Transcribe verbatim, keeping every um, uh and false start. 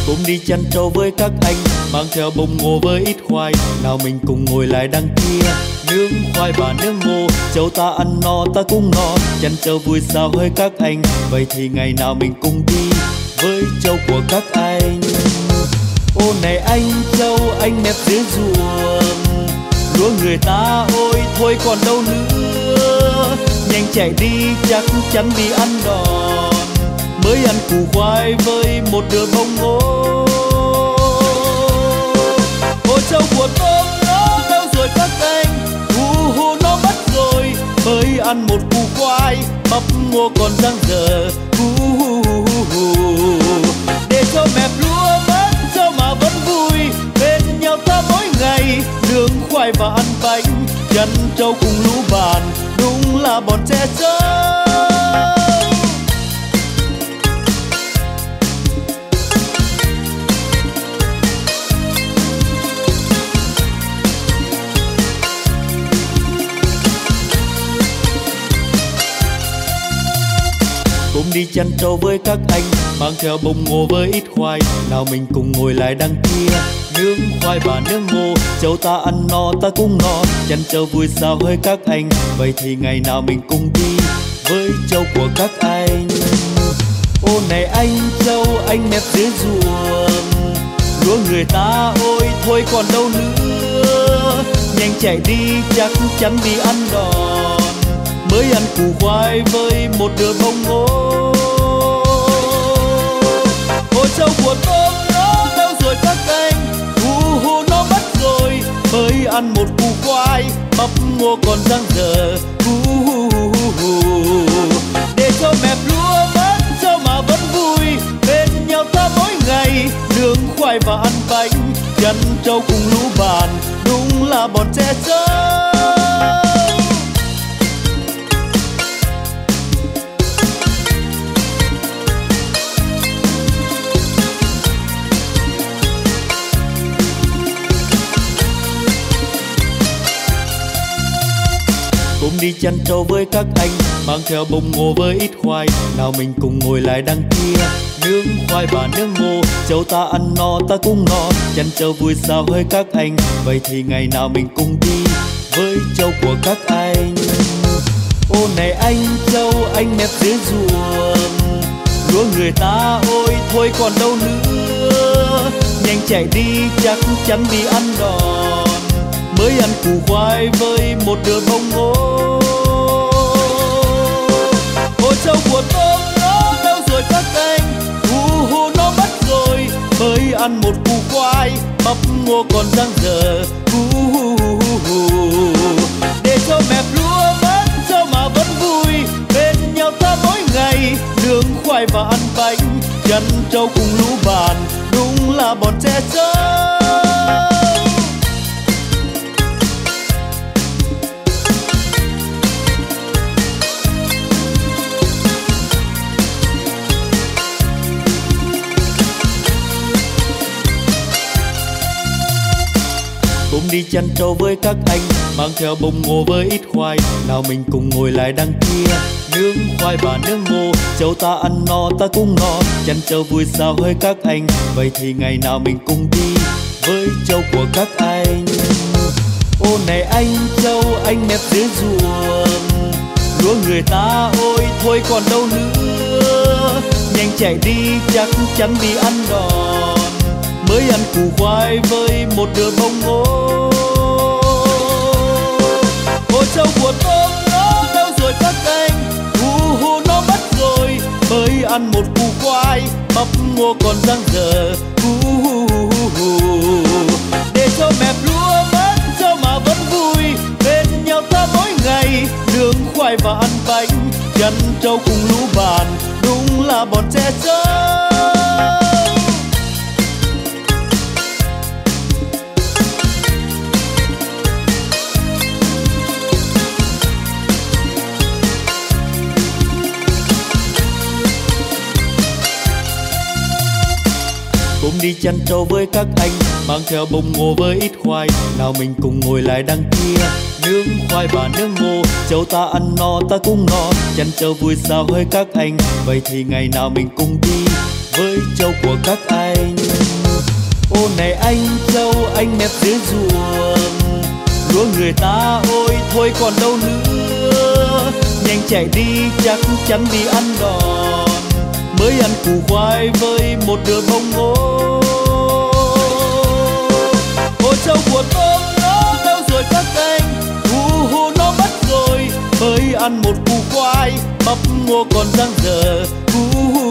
Cùng đi chăn trâu với các anh, mang theo bông ngô với ít khoai. Nào mình cùng ngồi lại đằng kia, nướng khoai và nướng ngô. Trâu ta ăn no ta cũng no, chăn trâu vui sao hơi các anh. Vậy thì ngày nào mình cùng đi với trâu của các anh. Ô này anh trâu, anh nép dưới ruộng, lúa người ta ôi thôi còn đâu nữa. Nhanh chạy đi chắc chắn đi ăn đòn, mới ăn củ khoai với một đứa bông ngô. Ôi trâu của tôm nó đâu rồi các anh, hù hù nó mất rồi. Mới ăn một củ khoai, bắp ngô còn dang dở. Hù hù hù hù, để cho mẹp lúa mất trâu mà vẫn vui. Bên nhau ta mỗi ngày nướng khoai và ăn bánh, chăn trâu cùng lũ bạn đúng là bọn trẻ trâu. Cùng đi chăn trâu với các anh, mang theo bông ngô với ít khoai. Nào mình cùng ngồi lại đằng kia, nướng khoai và nướng ngô. Trâu ta ăn no ta cũng no, chăn trâu vui sao hơi các anh. Vậy thì ngày nào mình cùng đi với trâu của các anh. Ô này anh trâu, anh nép dưới ruộng, lúa người ta ôi thôi còn đâu nữa. Nhanh chạy đi chắc chắn đi ăn đòn, mới ăn củ khoai với một đứa bông ngô. Ôi trâu của tôm nó đâu rồi các anh, hù hù nó mất rồi. Mới ăn một củ khoai, bắp ngô còn dang dở. Hù hù hù hù, để cho mẹp lúa mất trâu mà vẫn vui. Bên nhau ta mỗi ngày nướng khoai và ăn bánh, chăn trâu cùng lũ bạn đúng là bọn trẻ trâu. Cùng đi chăn trâu với các anh, mang theo bông ngô với ít khoai. Nào mình cùng ngồi lại đằng kia, nướng khoai và nướng ngô. Trâu ta ăn no ta cũng no, chăn trâu vui sao hơi các anh. Vậy thì ngày nào mình cùng đi với trâu của các anh. Ô này anh trâu, anh nép dưới ruộng, lúa người ta ôi thôi còn đâu nữa. Nhanh chạy đi chắc chắn đi ăn đòn, mới ăn củ khoai với một đứa bông ngô. Ôi trâu của tôm nó đâu rồi các anh, hù hù nó mất rồi. Mới ăn một củ khoai, bắp ngô còn dang dở. Hù hù hù hù, để cho mẹp lúa mất trâu mà vẫn vui. Bên nhau ta mỗi ngày nướng khoai và ăn bánh, chăn trâu cùng lũ bạn đúng là bọn trẻ trâu. Cùng đi chăn trâu với các anh, mang theo bông ngô với ít khoai. Nào mình cùng ngồi lại đằng kia, nướng khoai và nướng ngô. Trâu ta ăn no ta cũng no, chăn trâu vui sao hơi các anh. Vậy thì ngày nào mình cùng đi với trâu của các anh. Ô này anh trâu, anh nép dưới ruộng, lúa người ta ôi thôi còn đâu nữa. Nhanh chạy đi chắc chắn đi ăn đòn, mới ăn củ khoai với một đứa bông ngô. Ôi trâu của tôm nó đâu rồi các anh, hù hù nó mất rồi. Mới ăn một củ khoai, bắp ngô còn dang dở. Hù hù hù hù, để cho mẹp lúa mất trâu mà vẫn vui. Bên nhau ta mỗi ngày nướng khoai và ăn bánh, chăn trâu cùng lũ bạn đúng là bọn trẻ trâu. Cùng đi chăn trâu với các anh, mang theo bông ngô với ít khoai. Nào mình cùng ngồi lại đằng kia, nướng khoai và nướng ngô. Trâu ta ăn no ta cũng no, chăn trâu vui sao hơi các anh. Vậy thì ngày nào mình cùng đi với trâu của các anh. Ô này anh trâu anh mép dưới ruộng, lúa người ta ôi thôi còn đâu nữa, nhanh chạy đi chắc chắn đi ăn đòn, mới ăn củ khoai với một đứa bông ngô. Ôi trâu của tôi nó đâu rồi các anh, hù hù nó mất rồi, mới ăn một củ khoai bắp ngô còn dang dở, hù hù